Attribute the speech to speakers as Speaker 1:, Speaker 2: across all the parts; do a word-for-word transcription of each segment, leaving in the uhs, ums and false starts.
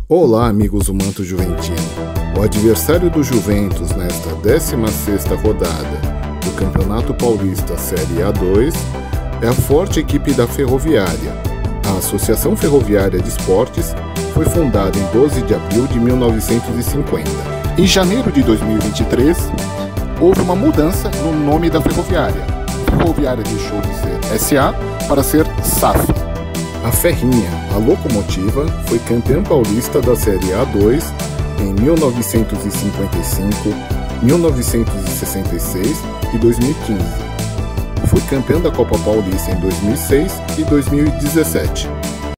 Speaker 1: Olá, amigos do Manto Juventino. O adversário do Juventus nesta décima sexta rodada do Campeonato Paulista Série A dois é a forte equipe da Ferroviária. A Associação Ferroviária de Esportes foi fundada em doze de abril de mil novecentos e cinquenta. Em janeiro de dois mil e vinte e três, houve uma mudança no nome da Ferroviária. A Ferroviária deixou de ser S A para ser S A F. A Ferrinha, a locomotiva, foi campeã paulista da Série A dois em mil novecentos e cinquenta e cinco, mil novecentos e sessenta e seis e dois mil e quinze. Foi campeã da Copa Paulista em dois mil e seis e dois mil e dezessete.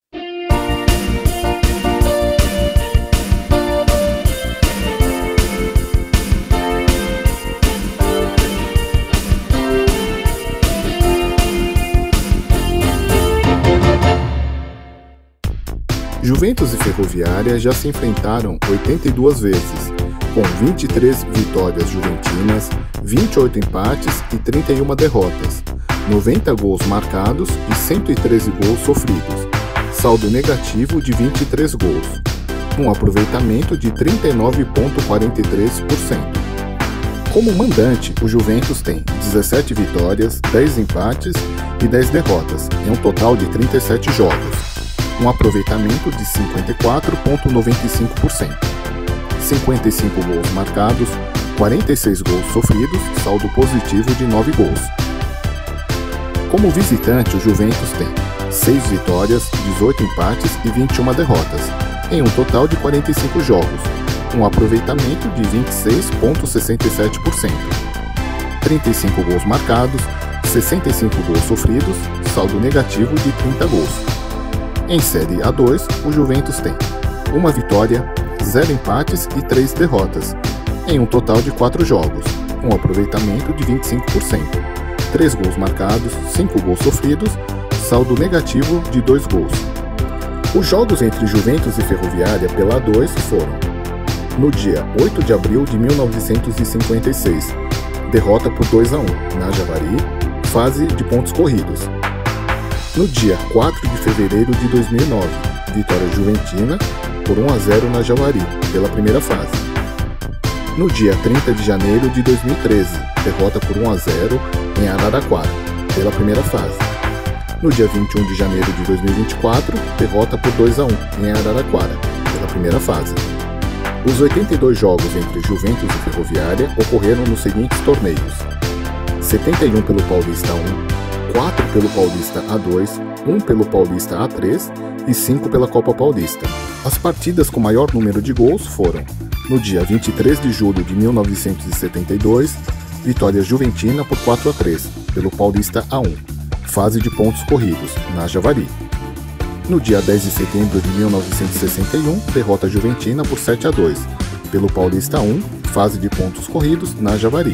Speaker 1: Juventus e Ferroviária já se enfrentaram oitenta e duas vezes, com vinte e três vitórias juventinas, vinte e oito empates e trinta e uma derrotas, noventa gols marcados e cento e treze gols sofridos, saldo negativo de vinte e três gols, um aproveitamento de trinta e nove vírgula quarenta e três por cento. Como mandante, o Juventus tem dezessete vitórias, dez empates e dez derrotas, em um total de trinta e sete jogos. Um aproveitamento de cinquenta e quatro vírgula noventa e cinco por cento, cinquenta e cinco gols marcados, quarenta e seis gols sofridos, saldo positivo de nove gols. Como visitante, o Juventus tem seis vitórias, dezoito empates e vinte e uma derrotas, em um total de quarenta e cinco jogos, um aproveitamento de vinte e seis vírgula sessenta e sete por cento, trinta e cinco gols marcados, sessenta e cinco gols sofridos, saldo negativo de trinta gols. Em Série A dois, o Juventus tem uma vitória, zero empates e três derrotas, em um total de quatro jogos, um aproveitamento de vinte e cinco por cento, três gols marcados, cinco gols sofridos, saldo negativo de dois gols. Os jogos entre Juventus e Ferroviária pela A dois foram: no dia oito de abril de mil novecentos e cinquenta e seis, derrota por dois a um na Javari, fase de pontos corridos. No dia quatro de fevereiro de dois mil e nove, vitória juventina por um a zero na Javari, pela primeira fase. No dia trinta de janeiro de dois mil e treze, derrota por um a zero em Araraquara, pela primeira fase. No dia vinte e um de janeiro de dois mil e vinte e quatro, derrota por dois a um em Araraquara, pela primeira fase. Os oitenta e dois jogos entre Juventus e Ferroviária ocorreram nos seguintes torneios: setenta e um pelo Paulista um, quatro pelo Paulista A dois, um pelo Paulista A três e cinco pela Copa Paulista. As partidas com maior número de gols foram: no dia vinte e três de julho de mil novecentos e setenta e dois, vitória juventina por quatro a três pelo Paulista A um, fase de pontos corridos, na Javari. No dia dez de setembro de mil novecentos e sessenta e um, derrota juventina por sete a dois pelo Paulista A um, fase de pontos corridos, na Javari.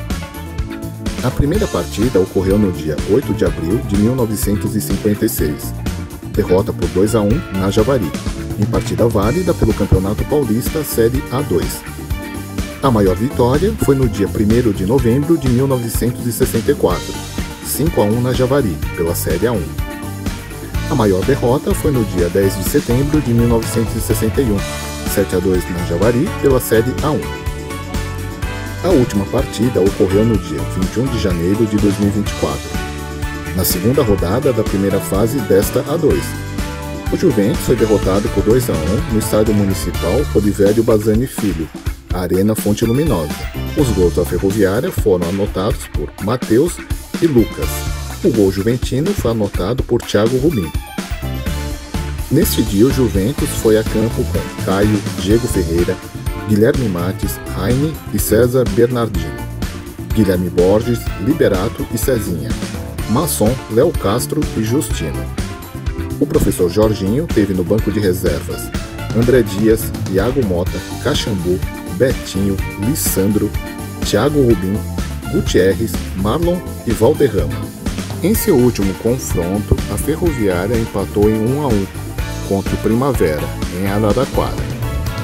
Speaker 1: A primeira partida ocorreu no dia oito de abril de mil novecentos e cinquenta e seis, derrota por dois a um na Javari, em partida válida pelo Campeonato Paulista Série A dois. A maior vitória foi no dia primeiro de novembro de mil novecentos e sessenta e quatro, cinco a um na Javari, pela Série A um. A maior derrota foi no dia dez de setembro de mil novecentos e sessenta e um, sete a dois na Javari, pela Série A um. A última partida ocorreu no dia vinte e um de janeiro de dois mil e vinte e quatro, na segunda rodada da primeira fase desta A dois. O Juventus foi derrotado por dois a um no estádio municipal Olivério Bazzani Filho, Arena Fonte Luminosa. Os gols da Ferroviária foram anotados por Matheus e Lucas. O gol juventino foi anotado por Thiago Rubim. Neste dia, o Juventus foi a campo com Caio, Diego Ferreira, Guilherme Mates, Heine e César Bernardino, Guilherme Borges, Liberato e Cezinha, Masson, Léo Castro e Justino. O professor Jorginho teve no banco de reservas André Dias, Iago Mota, Caxambu, Betinho, Lissandro, Thiago Rubim, Gutierrez, Marlon e Valderrama. Em seu último confronto, a Ferroviária empatou em um a um contra o Primavera, em Araraquara.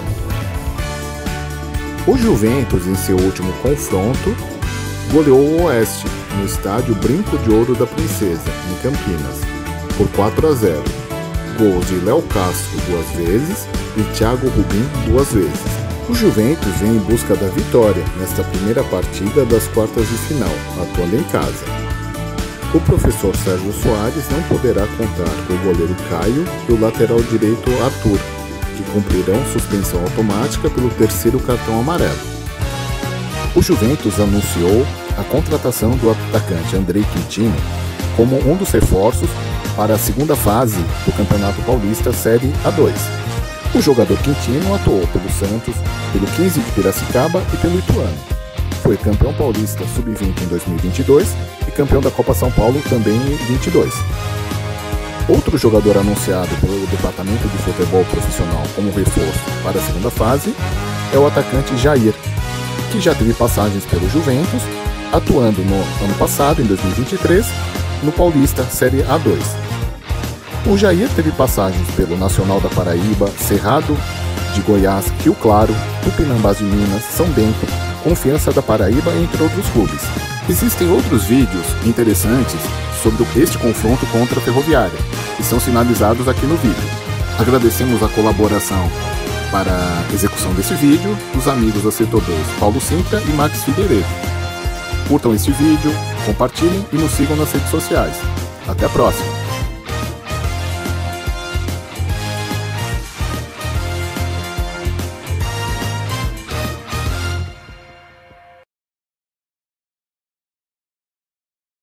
Speaker 1: O Juventus, em seu último confronto, goleou o Oeste no estádio Brinco de Ouro da Princesa, em Campinas, por quatro a zero. Gols de Léo Castro duas vezes e Thiago Rubin duas vezes. O Juventus vem em busca da vitória nesta primeira partida das quartas de final, atuando em casa. O professor Sérgio Soares não poderá contar com o goleiro Caio e o lateral direito Arthur, que cumprirão suspensão automática pelo terceiro cartão amarelo. O Juventus anunciou a contratação do atacante Andrei Quintino como um dos reforços para a segunda fase do Campeonato Paulista Série A dois. O jogador Quintino atuou pelo Santos, pelo quinze de Piracicaba e pelo Ituano. Foi campeão paulista sub vinte em dois mil e vinte e dois e campeão da Copa São Paulo também em vinte e dois. Outro jogador anunciado pelo Departamento de Futebol Profissional como reforço para a segunda fase é o atacante Jair, que já teve passagens pelo Juventus, atuando no ano passado, em dois mil e vinte e três, no Paulista Série A dois. O Jair teve passagens pelo Nacional da Paraíba, Cerrado de Goiás, Rio Claro, Tupinambás de Minas, São Bento, Confiança da Paraíba, entre outros clubes. Existem outros vídeos interessantes sobre este confronto contra a Ferroviária, que são sinalizados aqui no vídeo. Agradecemos a colaboração para a execução desse vídeo dos amigos da Setor dois, Paulo Sintra e Max Figueiredo. Curtam este vídeo, compartilhem e nos sigam nas redes sociais. Até a próxima!